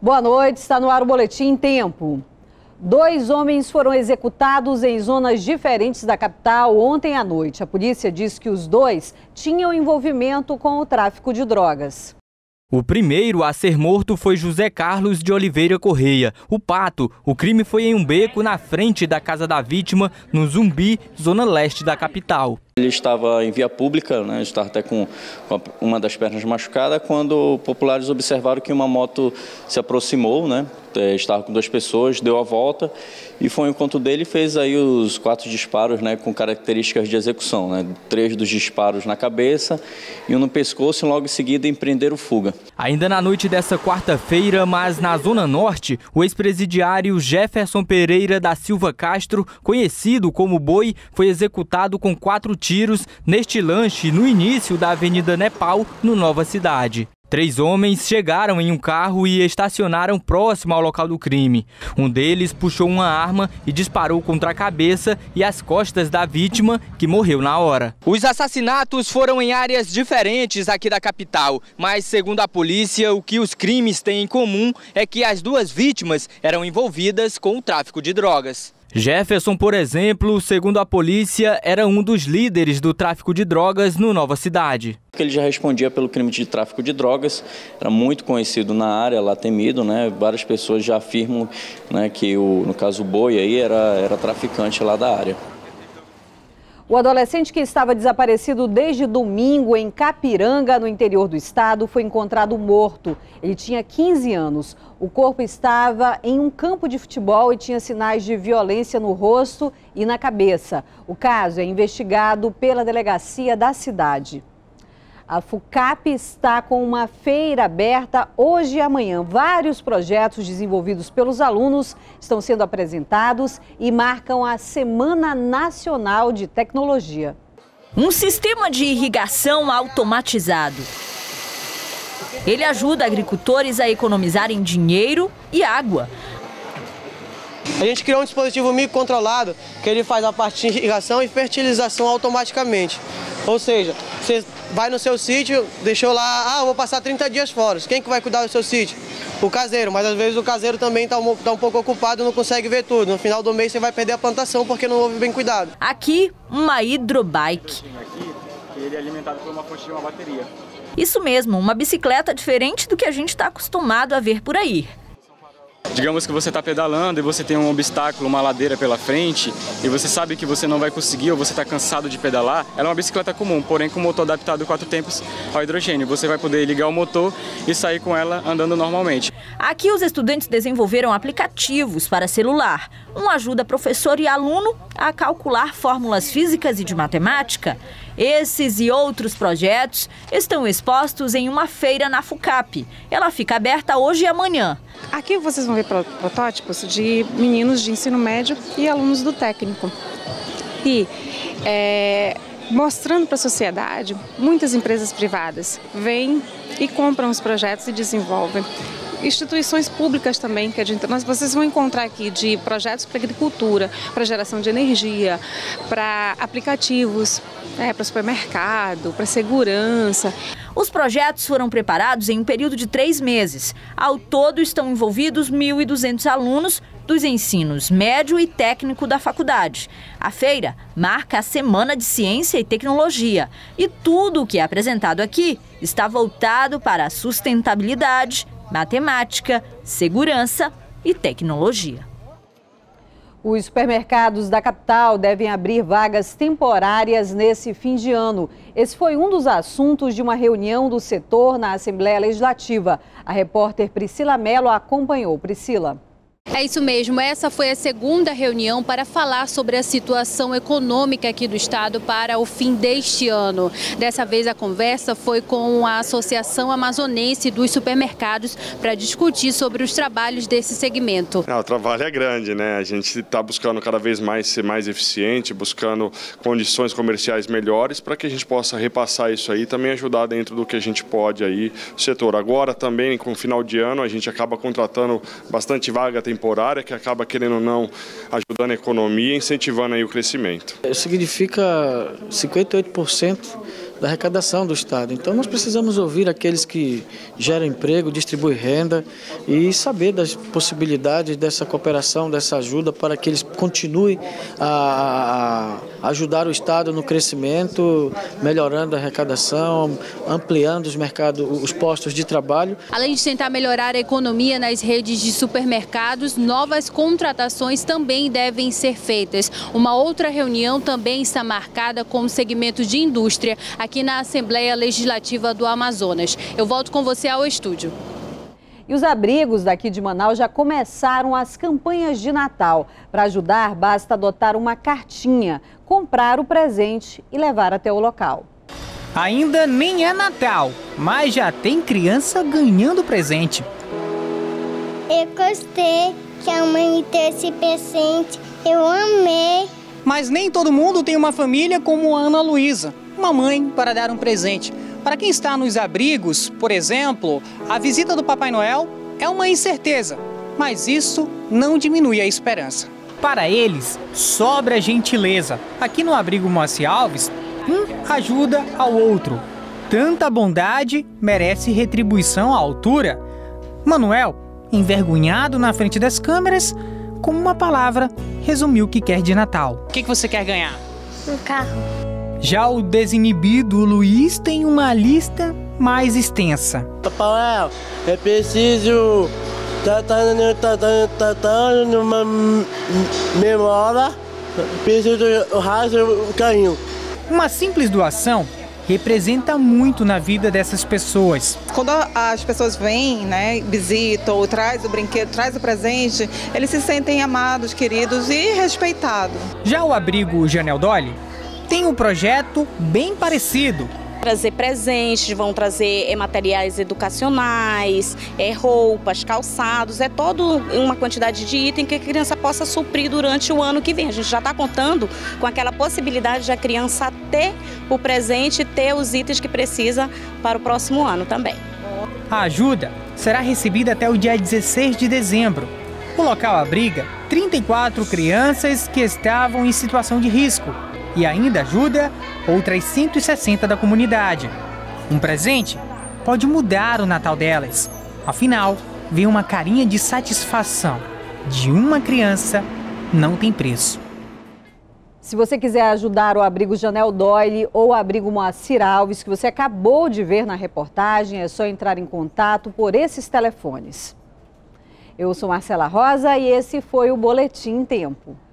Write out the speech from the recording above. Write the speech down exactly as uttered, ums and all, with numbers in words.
Boa noite, está no ar o Boletim Tempo. Dois homens foram executados em zonas diferentes da capital ontem à noite. A polícia diz que os dois tinham envolvimento com o tráfico de drogas. O primeiro a ser morto foi José Carlos de Oliveira Correia, o Pato. O crime foi em um beco na frente da casa da vítima, no Zumbi, zona leste da capital. Ele estava em via pública, né, estava até com uma das pernas machucada, quando populares observaram que uma moto se aproximou, né, estava com duas pessoas, deu a volta e foi ao encontro dele e fez aí os quatro disparos, né, com características de execução, né, três dos disparos na cabeça e um no pescoço e logo em seguida empreenderam fuga. Ainda na noite dessa quarta-feira, mas na Zona Norte, o ex-presidiário Jefferson Pereira da Silva Castro, conhecido como Boi, foi executado com quatro tiros neste lanche no início da Avenida Nepal, no Nova Cidade. Três homens chegaram em um carro e estacionaram próximo ao local do crime. Um deles puxou uma arma e disparou contra a cabeça e as costas da vítima, que morreu na hora. Os assassinatos foram em áreas diferentes aqui da capital, mas segundo a polícia, o que os crimes têm em comum é que as duas vítimas eram envolvidas com o tráfico de drogas. Jefferson, por exemplo, segundo a polícia, era um dos líderes do tráfico de drogas no Nova Cidade. Ele já respondia pelo crime de tráfico de drogas, era muito conhecido na área, lá temido, né? Várias pessoas já afirmam, né, que, o, no caso, o Boi aí era, era traficante lá da área. O adolescente que estava desaparecido desde domingo em Capiranga, no interior do estado, foi encontrado morto. Ele tinha quinze anos. O corpo estava em um campo de futebol e tinha sinais de violência no rosto e na cabeça. O caso é investigado pela delegacia da cidade. A FUCAP está com uma feira aberta hoje e amanhã. Vários projetos desenvolvidos pelos alunos estão sendo apresentados e marcam a Semana Nacional de Tecnologia. Um sistema de irrigação automatizado. Ele ajuda agricultores a economizarem dinheiro e água. A gente criou um dispositivo microcontrolado que ele faz a parte de irrigação e fertilização automaticamente. Ou seja, você vai no seu sítio, deixou lá, ah, eu vou passar trinta dias fora. Quem que vai cuidar do seu sítio? O caseiro, mas às vezes o caseiro também está um, tá um pouco ocupado e não consegue ver tudo. No final do mês você vai perder a plantação porque não houve bem cuidado. Aqui, uma hidrobike. Ele é alimentado por uma fonte de uma bateria. Isso mesmo, uma bicicleta diferente do que a gente está acostumado a ver por aí. Digamos que você está pedalando e você tem um obstáculo, uma ladeira pela frente, e você sabe que você não vai conseguir ou você está cansado de pedalar. Ela é uma bicicleta comum, porém com motor adaptado quatro tempos ao hidrogênio. Você vai poder ligar o motor e sair com ela andando normalmente. Aqui os estudantes desenvolveram aplicativos para celular. Um ajuda professor e aluno a calcular fórmulas físicas e de matemática. Esses e outros projetos estão expostos em uma feira na FUCAP. Ela fica aberta hoje e amanhã. Aqui vocês vão ver protótipos de meninos de ensino médio e alunos do técnico. E é, mostrando para a sociedade, muitas empresas privadas vêm e compram os projetos e desenvolvem. Instituições públicas também, que a gente, nós, vocês vão encontrar aqui de projetos para agricultura, para geração de energia, para aplicativos, é, para supermercado, para segurança. Os projetos foram preparados em um período de três meses. Ao todo estão envolvidos mil e duzentos alunos dos ensinos médio e técnico da faculdade. A feira marca a Semana de Ciência e Tecnologia e tudo o que é apresentado aqui está voltado para a sustentabilidade, matemática, segurança e tecnologia. Os supermercados da capital devem abrir vagas temporárias nesse fim de ano. Esse foi um dos assuntos de uma reunião do setor na Assembleia Legislativa. A repórter Priscila Mello acompanhou. Priscila. É isso mesmo, essa foi a segunda reunião para falar sobre a situação econômica aqui do estado para o fim deste ano. Dessa vez a conversa foi com a Associação Amazonense dos Supermercados para discutir sobre os trabalhos desse segmento. Não, o trabalho é grande, né? A gente está buscando cada vez mais ser mais eficiente, buscando condições comerciais melhores para que a gente possa repassar isso aí e também ajudar dentro do que a gente pode aí o setor. Agora também, com o final de ano, a gente acaba contratando bastante vaga temporária temporária que acaba, querendo ou não, ajudando a economia e incentivando aí o crescimento. Significa cinquenta e oito por cento da arrecadação do Estado. Então nós precisamos ouvir aqueles que geram emprego, distribuem renda e saber das possibilidades dessa cooperação, dessa ajuda para que eles continuem a ajudar o Estado no crescimento, melhorando a arrecadação, ampliando os mercados, os postos de trabalho. Além de tentar melhorar a economia nas redes de supermercados, novas contratações também devem ser feitas. Uma outra reunião também está marcada com o segmento de indústria aqui na Assembleia Legislativa do Amazonas. Eu volto com você ao estúdio. E os abrigos daqui de Manaus já começaram as campanhas de Natal. Para ajudar, basta adotar uma cartinha, comprar o presente e levar até o local. Ainda nem é Natal, mas já tem criança ganhando presente. Eu gostei que a mãe me deu esse presente, eu amei. Mas nem todo mundo tem uma família como a Ana Luísa, uma mãe para dar um presente. Para quem está nos abrigos, por exemplo, a visita do Papai Noel é uma incerteza, mas isso não diminui a esperança. Para eles, sobra gentileza. Aqui no abrigo Moacir Alves, um ajuda ao outro. Tanta bondade merece retribuição à altura. Manuel, envergonhado na frente das câmeras, com uma palavra, resumiu o que quer de Natal. O que você quer ganhar? Um carro. Já o desinibido Luiz tem uma lista mais extensa. Papai Noel, é preciso numa memória, preciso do raio o carinho. Uma simples doação representa muito na vida dessas pessoas. Quando as pessoas vêm, né, visitam, ou traz o brinquedo, traz o presente, eles se sentem amados, queridos e respeitados. Já o abrigo Janel Dolly tem um projeto bem parecido. Trazer presentes, vão trazer é, materiais educacionais, é, roupas, calçados, é toda uma quantidade de item que a criança possa suprir durante o ano que vem. A gente já está contando com aquela possibilidade de a criança ter o presente, ter os itens que precisa para o próximo ano também. A ajuda será recebida até o dia dezesseis de dezembro. O local abriga trinta e quatro crianças que estavam em situação de risco e ainda ajuda outras cento e sessenta da comunidade. Um presente pode mudar o Natal delas. Afinal, ver uma carinha de satisfação de uma criança não tem preço. Se você quiser ajudar o abrigo Janel Dolly ou o abrigo Moacir Alves, que você acabou de ver na reportagem, é só entrar em contato por esses telefones. Eu sou Marcela Rosa e esse foi o Boletim Tempo.